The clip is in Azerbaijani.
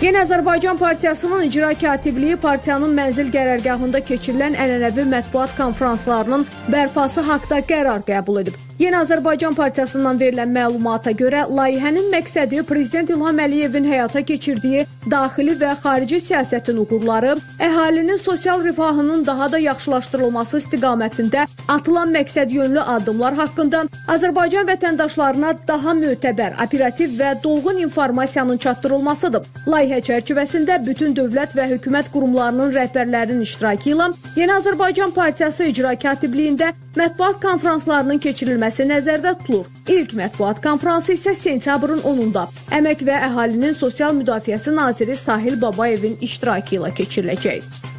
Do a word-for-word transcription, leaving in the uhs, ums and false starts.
Yeni Azərbaycan Partiyasının icra katibliyi partiyanın mənzil qərargahında keçirilən ənənəvi mətbuat konferanslarının bərpası haqda qərar qəbul edib. Yeni Azərbaycan Partiyasından verilən məlumata görə layihənin məqsədi Prezident İlham Əliyevin həyata keçirdiyi daxili və xarici siyasətin uğurları, əhalinin sosial rifahının daha da yaxşılaşdırılması istiqamətində atılan məqsədyönlü addımlar haqqında Azərbaycan vətəndaşlarına daha mötəbər, operativ və dolğun informasiyanın çatdırılmasıdır. Layihə çərçivəsində bütün dövlət və hökumət qurumlarının rəhbərlərinin iştirakı ilə Yeni Azərbaycan Partiyası icra katibliyində mətbuat konferanslarının keçirilməsi nəzərdə tutulur. İlk mətbuat konfransı isə sentyabrın onunda Əmək və Əhalinin Sosial Müdafiəsi Naziri Sahil Babayevin iştirakı ilə keçiriləcək.